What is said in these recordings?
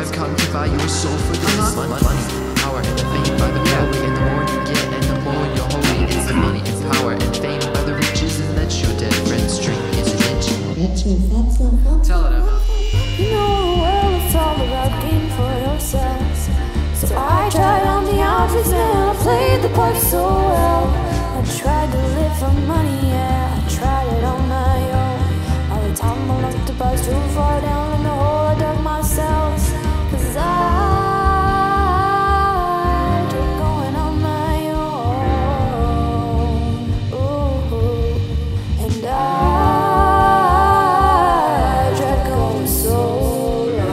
I've come to buy your soul for this. Money, power, and the fame by the power. And the more you get, and the more you're holding. It's the money and power and fame by the riches, and that your dead friend's drink, isn't it? Tell it, Emma. You know the world is all about game for yourself. So I tried on the outfits and I played the part so well. I tried to live for money, yeah, I tried it on my own. All the time I looked up, I was too far down in the hole I dug myself. 'Cause I tried going on my own. Ooh, and I tried going solo.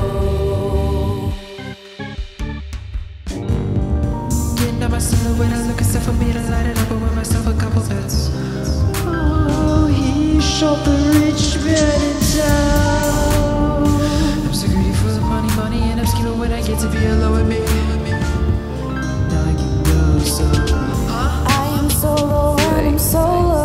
Getting up my silhouette, I look except for me to light it up and wear myself a couple bits. Oh, he shot the rich man in town. I'm so greedy for the money, and I'm scheming when I get to be alone with me. Now I can go so. I am solo when I'm solo.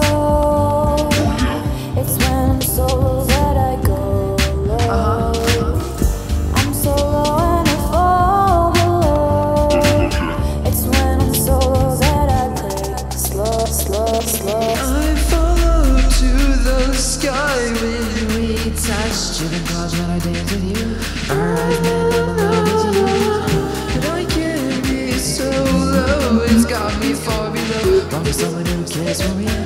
It's when I'm solo that I go low. I'm solo and I fall below. It's when I'm solo that I take slow, slow, slow. I follow to the sky when we touch. Driven clouds when I dance with you. Alright, man, I'm alone with you. But I can't be so low. It's got me far below. Long for someone who cares for me.